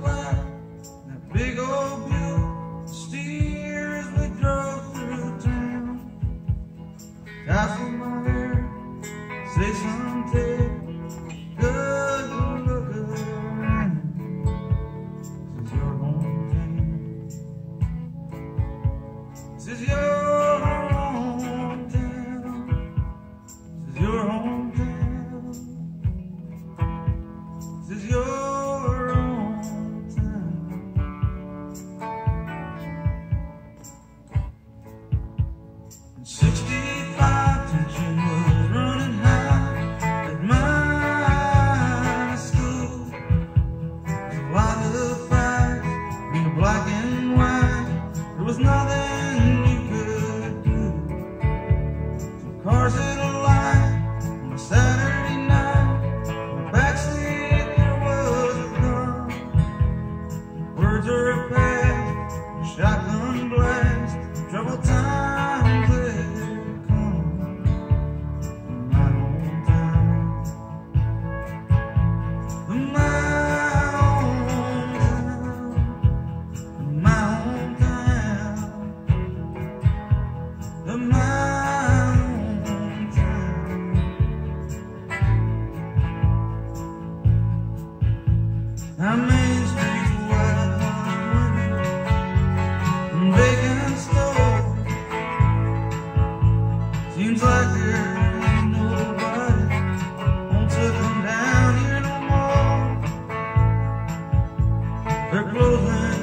flat, that big old Buick steer as we drove through town. Tassel my hair, say something good to look around. This is your hometown. This is your hometown. This is your hometown. This is your hometown. In 65, tension was running high at my school. There's a lot of fights in the black and white. There was nothing you could do. Some cars hit a light on a Saturday night. In the backseat there was a gun. Words are passed, a shotgun blast. Troubled times had come in my hometown. In my hometown. In my hometown. In my Our main street's wide women and vacant stores. Seems like there ain't nobody wants to come down here no more. They're closing